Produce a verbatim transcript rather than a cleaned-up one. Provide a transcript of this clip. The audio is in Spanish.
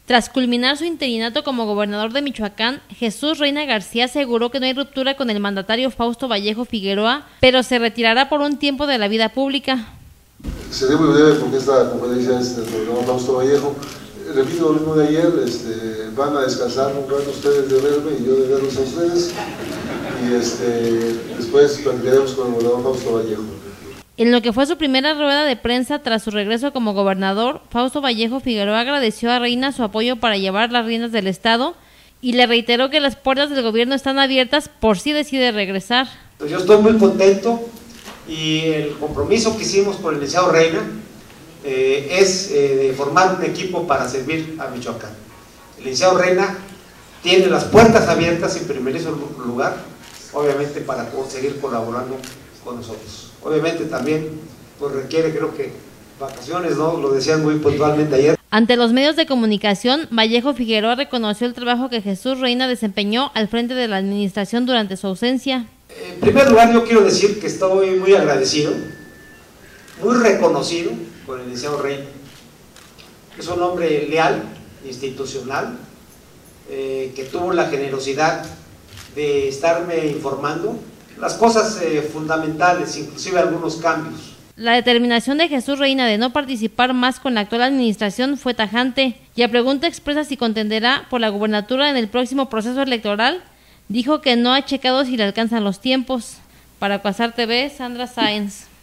Tras culminar su interinato como gobernador de Michoacán, Jesús Reina García aseguró que no hay ruptura con el mandatario Fausto Vallejo Figueroa, pero se retirará por un tiempo de la vida pública. Seré muy breve porque esta conferencia es del gobernador Fausto Vallejo. Repito lo mismo de ayer, este, van a descansar un rato ustedes de verme y yo de verlos a ustedes, y este, después platicaremos con el gobernador Fausto Vallejo. En lo que fue su primera rueda de prensa tras su regreso como gobernador, Fausto Vallejo Figueroa agradeció a Reina su apoyo para llevar las riendas del estado y le reiteró que las puertas del gobierno están abiertas por si decide regresar. Yo estoy muy contento y el compromiso que hicimos con el licenciado Reina eh, es eh, de formar un equipo para servir a Michoacán. El licenciado Reina tiene las puertas abiertas en primer lugar, obviamente para seguir colaborando con nosotros. Obviamente también pues requiere, creo que, vacaciones, ¿no? Lo decían muy puntualmente ayer. Ante los medios de comunicación, Vallejo Figueroa reconoció el trabajo que Jesús Reina desempeñó al frente de la administración durante su ausencia. En primer lugar, yo quiero decir que estoy muy agradecido, muy reconocido con el licenciado Reina. Es un hombre leal, institucional, eh, que tuvo la generosidad de estarme informando las cosas eh, fundamentales, inclusive algunos cambios. La determinación de Jesús Reina de no participar más con la actual administración fue tajante, y a pregunta expresa si contenderá por la gubernatura en el próximo proceso electoral, dijo que no ha checado si le alcanzan los tiempos. Para Cuasar T V, Sandra Sáenz.